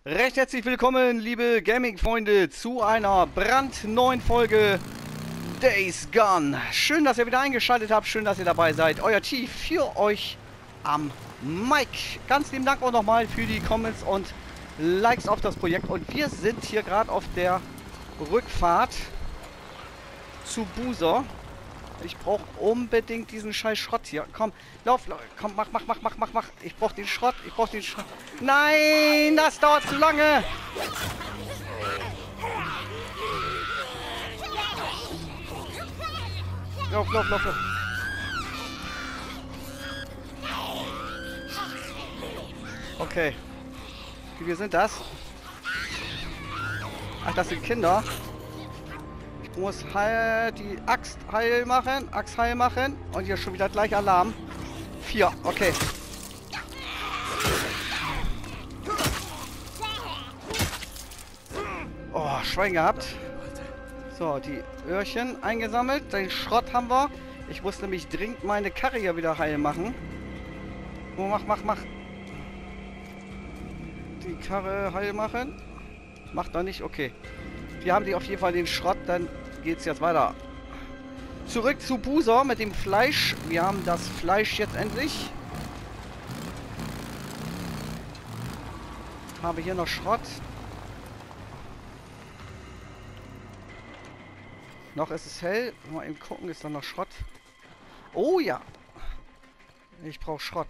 Recht herzlich willkommen, liebe Gaming-Freunde, zu einer brandneuen Folge Days Gone. Schön, dass ihr wieder eingeschaltet habt, schön, dass ihr dabei seid. Euer Chief für euch am Mic. Ganz lieben Dank auch nochmal für die Comments und Likes auf das Projekt. Und wir sind hier gerade auf der Rückfahrt zu Buser. Ich brauche unbedingt diesen scheiß Schrott hier. Komm, lauf, komm, mach. Ich brauche den Schrott, Nein, das dauert zu lange. Lauf. Okay. Wie viel sind das? Ach, das sind Kinder. Ich muss die Axt heil machen. Und hier schon wieder gleich Alarm. 4, okay. Oh, Schwein gehabt. So, die Öhrchen eingesammelt. Den Schrott haben wir. Ich muss nämlich dringend meine Karre hier wieder heil machen. Oh, mach. Die Karre heil machen. Macht er nicht, okay. Wir haben die auf jeden Fall den Schrott, dann geht's jetzt weiter. Zurück zu Buser mit dem Fleisch. Wir haben das Fleisch jetzt endlich. Habe hier noch Schrott. Noch ist es hell. Mal eben gucken, ist da noch Schrott. Oh ja. Ich brauche Schrott.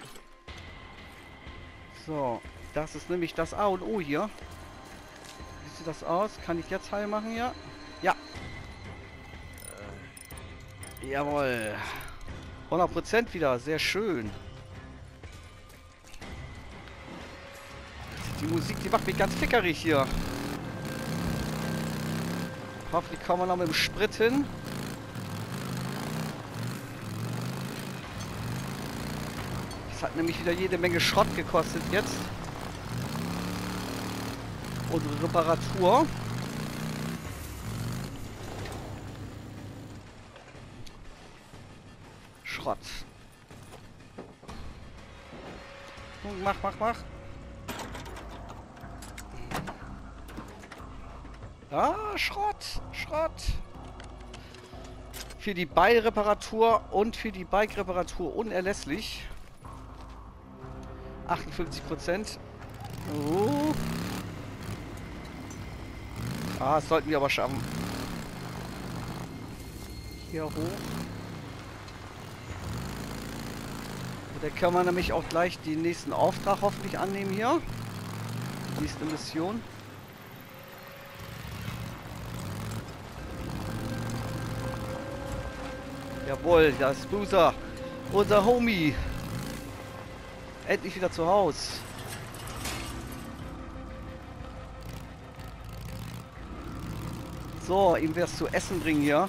So, das ist nämlich das A und O hier. Wie sieht das aus? Kann ich jetzt heil machen hier? Ja. Jawohl. 100% wieder. Sehr schön. Die Musik, die macht mich ganz fickerig hier. Hoffentlich kommen wir noch mit dem Sprit hin. Das hat nämlich wieder jede Menge Schrott gekostet jetzt. Und Reparatur. Schrott. Mach. Ah, Schrott. Für die Beireparatur und für die Bike-Reparatur unerlässlich. 58%. Oh. Ah, das sollten wir aber schaffen. Hier hoch. Und da können wir nämlich auch gleich den nächsten Auftrag hoffentlich annehmen hier. Nächste Mission. Jawohl, das ist Buser. Unser Homie. Endlich wieder zu Hause. So, ihm was zu essen bringen hier.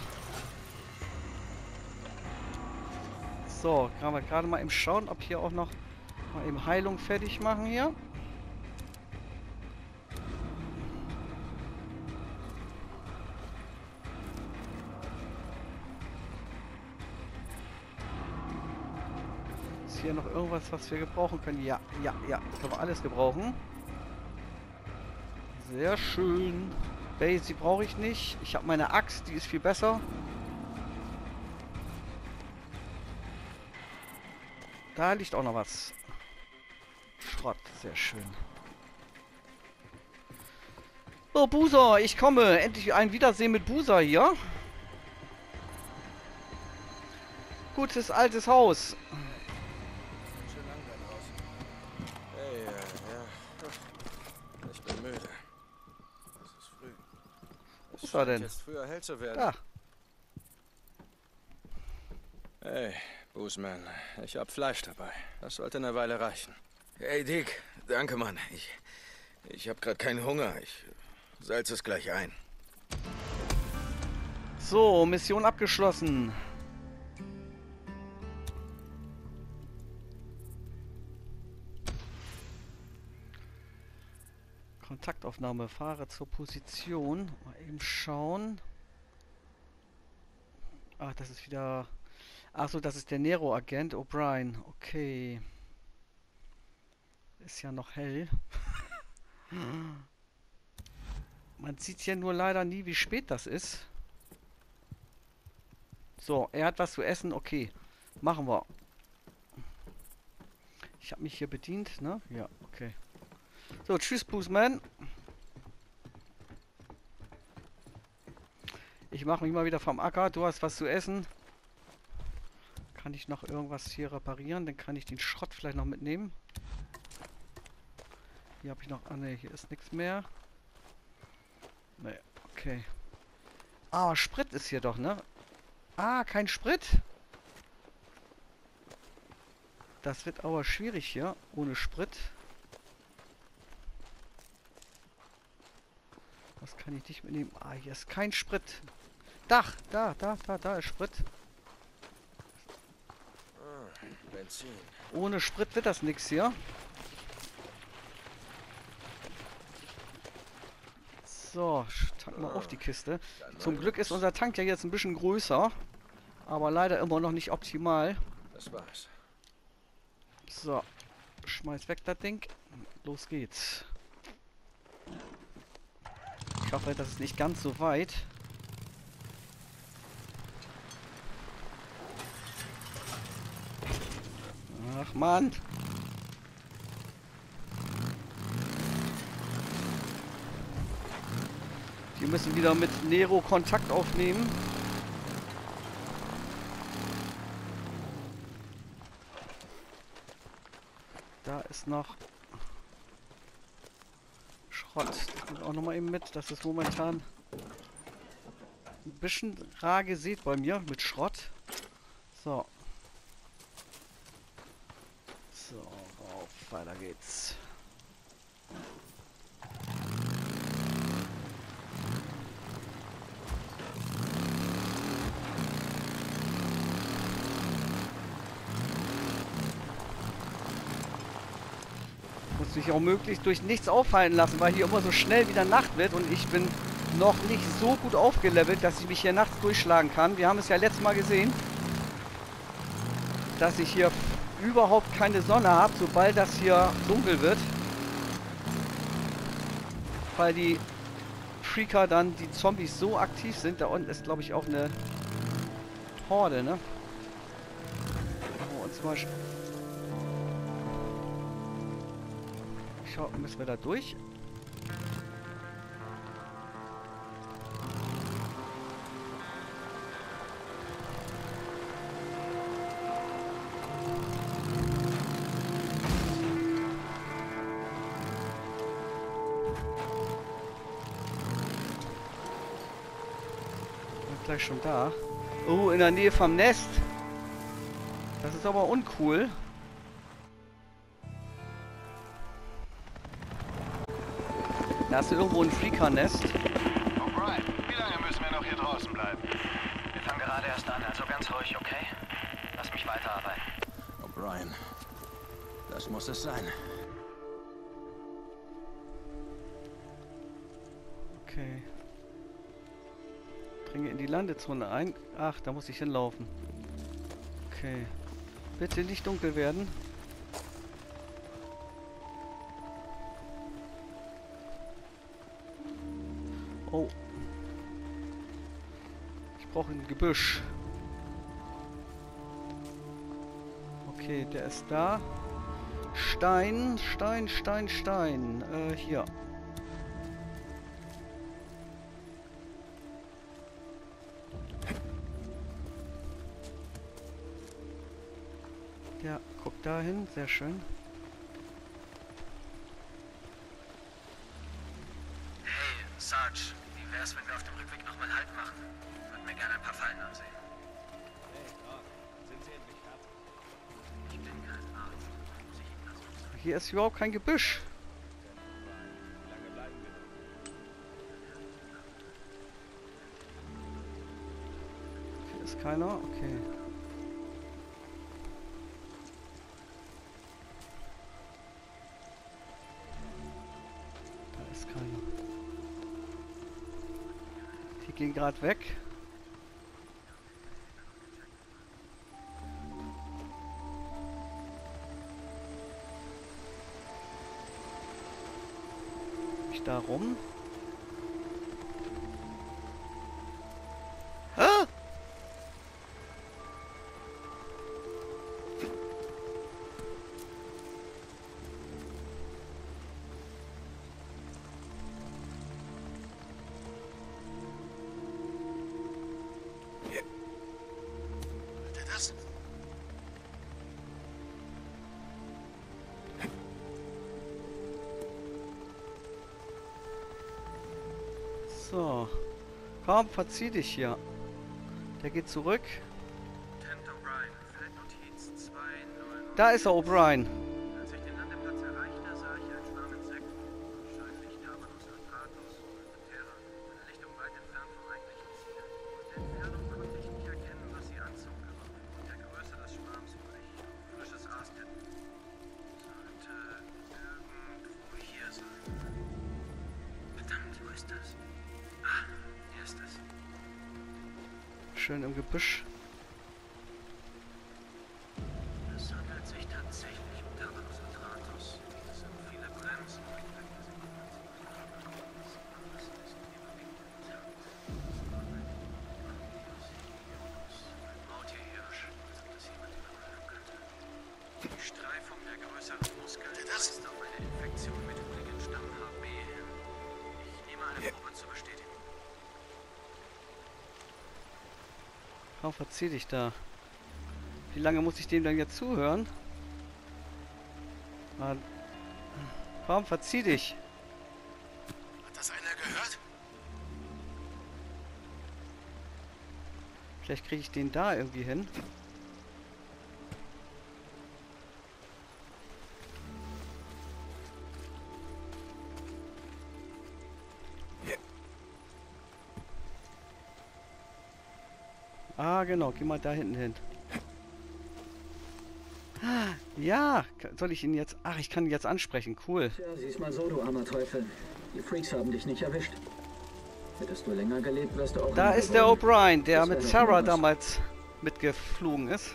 So, kann man gerade mal eben schauen, ob hier auch noch mal eben Heilung fertig machen hier. Ist hier noch irgendwas, was wir gebrauchen können? Ja, können wir alles gebrauchen. Sehr schön. Base brauche ich nicht. Ich habe meine Axt, die ist viel besser. Da liegt auch noch was. Schrott, sehr schön. So, Buser, ich komme. Endlich ein Wiedersehen mit Buser hier. Gutes altes Haus. Schön lang dein Haus. Hey, ja. Ich bin müde. Es ist früh. Wo ist er denn? Jetzt früher hell zu werden. Da. Hey, Boosman, ich hab Fleisch dabei. Das sollte eine Weile reichen. Hey Dick, danke Mann. Ich hab grad keinen Hunger. Ich salze es gleich ein. So, Mission abgeschlossen. Kontaktaufnahme. Fahre zur Position. Mal eben schauen. Ach, das ist wieder... Achso, das ist der Nero-Agent O'Brien. Okay. Ist ja noch hell. Man sieht hier nur leider nie, wie spät das ist. So, er hat was zu essen. Okay, machen wir. Ich habe mich hier bedient, ne? Ja, okay. So, tschüss, Boosman. Ich mache mich mal wieder vom Acker. Du hast was zu essen. Kann ich noch irgendwas hier reparieren? Dann kann ich den Schrott vielleicht noch mitnehmen. Hier habe ich noch... Ah, ne, hier ist nichts mehr. Ne, okay. Ah, Sprit ist hier doch, ne? Ah, kein Sprit. Das wird aber schwierig hier, ohne Sprit. Was kann ich nicht mitnehmen? Ah, hier ist kein Sprit. Dach, da ist Sprit. Benzin. Ohne Sprit wird das nichts hier. So, tank mal auf die Kiste. Zum Glück ist unser Tank ja jetzt ein bisschen größer. Aber leider immer noch nicht optimal. Das war's. So, schmeiß weg das Ding. Los geht's. Ich hoffe, das ist nicht ganz so weit. Ach Mann. Die müssen wieder mit Nero Kontakt aufnehmen. Da ist noch Schrott. Das kommt auch nochmal eben mit. Das ist momentan ein bisschen rar gesät bei mir mit Schrott. So. So, rauf. Weiter geht's. Muss mich auch möglichst durch nichts auffallen lassen, weil hier immer so schnell wieder Nacht wird und ich bin noch nicht so gut aufgelevelt, dass ich mich hier nachts durchschlagen kann. Wir haben es ja letztes Mal gesehen, dass ich hier überhaupt keine Sonne habe, sobald das hier dunkel wird. Weil die Freaker dann, die Zombies so aktiv sind. Da unten ist, glaube ich, auch eine Horde, ne? Und zum Beispiel... Müssen wir da durch? Bin gleich schon da. Oh, in der Nähe vom Nest. Das ist aber uncool. Da hast du irgendwo ein Freaker-Nest. O'Brien, wie lange müssen wir noch hier draußen bleiben? Wir fangen gerade erst an, also ganz ruhig, okay? Lass mich weiterarbeiten. O'Brien, das muss es sein. Okay. Dringe in die Landezone ein. Ach, da muss ich hinlaufen. Okay. Bitte nicht dunkel werden. Oh. Ich brauche ein Gebüsch. Okay, der ist da. Stein, Stein, Stein, Stein. Hier. Ja, guck dahin. Sehr schön. Hey, Sarge, wie wär's, wenn wir auf dem Rückweg nochmal Halt machen? Würden mir gerne ein paar Fallen ansehen. Hey, Doc, sind Sie endlich fertig? Ich bin kein Arzt. Muss ich Ihnen das sagen? Hier ist überhaupt kein Gebüsch. Wie lange bleiben wir noch? Hier ist keiner. Okay. Da ist keiner. Die gehen gerade weg. ich da rum? Ah! Das? So. Komm, verzieh dich hier. Der geht zurück. Lieutenant O'Brien, Feldnotiz 200. Da ist er, O'Brien. Als ich den Landeplatz erreichte, sah ich einen Schwarm Insekten. Wahrscheinlich Damanus atratus oder Terra. Eine Lichtung weit entfernt vom eigentlichen Ziel. Aus der Entfernung konnte ich nicht erkennen, was sie anzog, aber mit der Größe des Schwarms würde ich auf frisches Aas tippen. Sollte irgendwo hier sein. Verdammt, wo ist das? Ah, hier ist es. Schön im Gebüsch. Es handelt sich tatsächlich um Damanus atratus. Es sind viele Bremsen. Maultierhirsch, als ob das jemand überprüfen könnte. Die Streifung der größeren Muskeln weist auf eine Infektion mit Hooligan-Stamm HB hin. Ich nehme eine Probe zur Bestätigung. Komm, verzieh dich da. Wie lange muss ich dem dann jetzt zuhören? Mann. Komm, verzieh dich. Hat das einer gehört? Vielleicht kriege ich den da irgendwie hin. Ah, genau. Geh mal da hinten hin. Ah, ja. Soll ich ihn jetzt... Ach, ich kann ihn jetzt ansprechen. Cool. Tja, sieh's mal so, du armer Teufel. Die Freaks haben dich nicht erwischt. Hättest du länger gelebt, wärst du auch... Da ist der O'Brien, der Das wär mit doch Sarah mal was. damals mitgeflogen ist.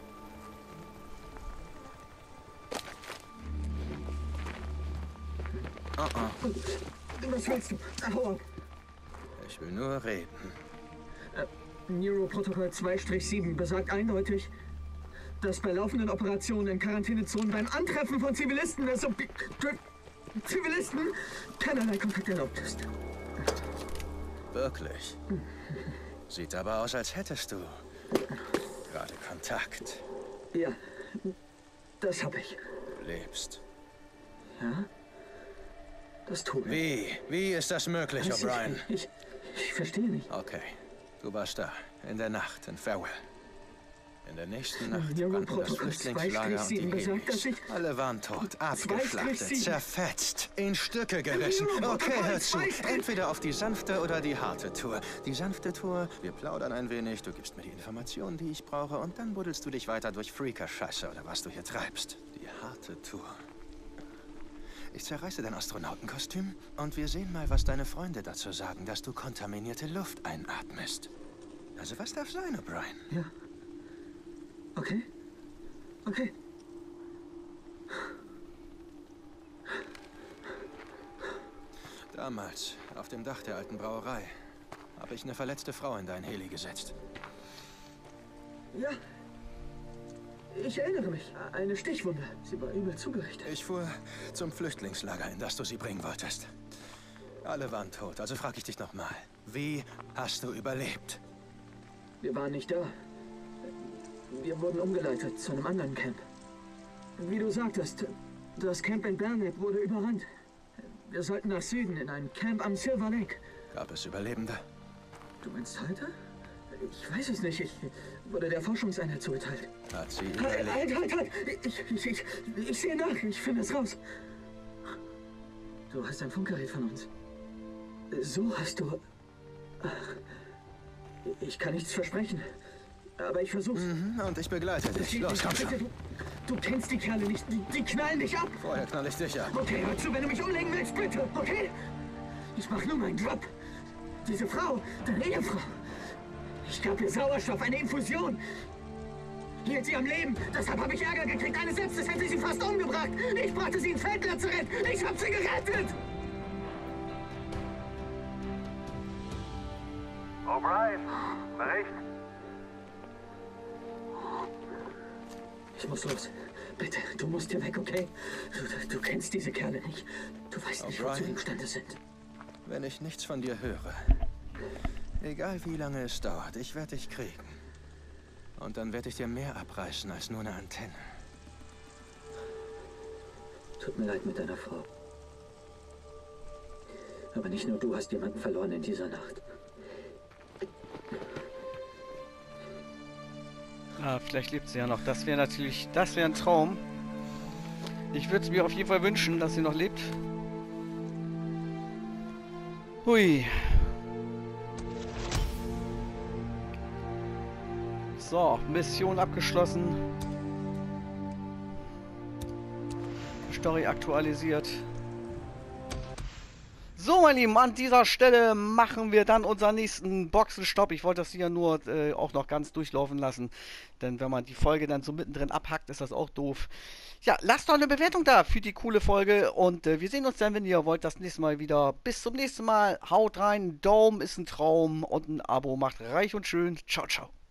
Was willst du? Hau ab. Ich will nur reden. Neuroprotokoll 2-7 besagt eindeutig, dass bei laufenden Operationen in Quarantänezonen beim Antreffen von Zivilisten, Zivilisten, keinerlei Kontakt erlaubt ist. Wirklich? Sieht aber aus, als hättest du gerade Kontakt. Ja, das hab ich. Du lebst. Ja? Das tue ich. Wie? Wie ist das möglich, Weiß O'Brien? Ich verstehe nicht. Okay. Du warst da. In der Nacht in Farewell. In der nächsten Nacht Ja, brannten das Protokoll Flüchtlingslager und die 2-7 besagt, dass Helis. ich... Alle waren tot, abgeschlachtet, 2-7. zerfetzt, in Stücke gerissen. Okay, hör zu. Entweder auf die sanfte oder die harte Tour. Die sanfte Tour, wir plaudern ein wenig, du gibst mir die Informationen, die ich brauche, und dann buddelst du dich weiter durch Freaker-Scheiße oder was du hier treibst. Die harte Tour. Ich zerreiße dein Astronautenkostüm und wir sehen mal, was deine Freunde dazu sagen, dass du kontaminierte Luft einatmest. Also was darf sein, O'Brien? Ja. Okay. Okay. Damals, auf dem Dach der alten Brauerei, habe ich eine verletzte Frau in dein Heli gesetzt. Ja. Ich erinnere mich. Eine Stichwunde. Sie war übel zugerichtet. Ich fuhr zum Flüchtlingslager, in das du sie bringen wolltest. Alle waren tot, also frage ich dich nochmal. Wie hast du überlebt? Wir waren nicht da. Wir wurden umgeleitet zu einem anderen Camp. Wie du sagtest, das Camp in Burnett wurde überrannt. Wir sollten nach Süden in ein Camp am Silver Lake. Gab es Überlebende? Du meinst heute? Ich weiß es nicht. Ich wurde der Forschungseinheit zugeteilt. Hat sie Halt, überlebt? halt! Ich sehe nach. Ich finde es raus. Du hast ein Funkgerät von uns. So hast du... Ich kann nichts versprechen. Aber ich versuch's. Und ich begleite dich. Los, komm Bitte, schon. du kennst die Kerle nicht. Die knallen dich ab. Vorher knall ich dich ab. Okay, hör zu, wenn du mich umlegen willst, bitte. Okay? Ich mach nur meinen Job. Diese Frau, deine Ehefrau. Ich gab ihr Sauerstoff, eine Infusion. Hielt sie am Leben. Deshalb habe ich Ärger gekriegt. Eine Sepsis hätte sie fast umgebracht. Ich brachte sie ins Feldlazarett. Ich hab sie gerettet. O'Brien, Bericht. Ich muss los. Bitte, du musst hier weg, okay? Du kennst diese Kerle nicht. Du weißt nicht, wozu die imstande sind. Wenn ich nichts von dir höre, egal wie lange es dauert, ich werde dich kriegen. Und dann werde ich dir mehr abreißen als nur eine Antenne. Tut mir leid mit deiner Frau. Aber nicht nur du hast jemanden verloren in dieser Nacht. Ah, vielleicht lebt sie ja noch. Das wäre natürlich, das wäre ein Traum. Ich würde es mir auf jeden Fall wünschen, dass sie noch lebt. Hui. So, Mission abgeschlossen. Story aktualisiert. So, meine Lieben, an dieser Stelle machen wir dann unseren nächsten Boxenstopp. Ich wollte das hier nur auch noch ganz durchlaufen lassen. Denn wenn man die Folge dann so mittendrin abhackt, ist das auch doof. Ja, lasst doch eine Bewertung da für die coole Folge. Und wir sehen uns dann, wenn ihr wollt, das nächste Mal wieder. Bis zum nächsten Mal. Haut rein. Daumen ist ein Traum. Und ein Abo macht reich und schön. Ciao, ciao.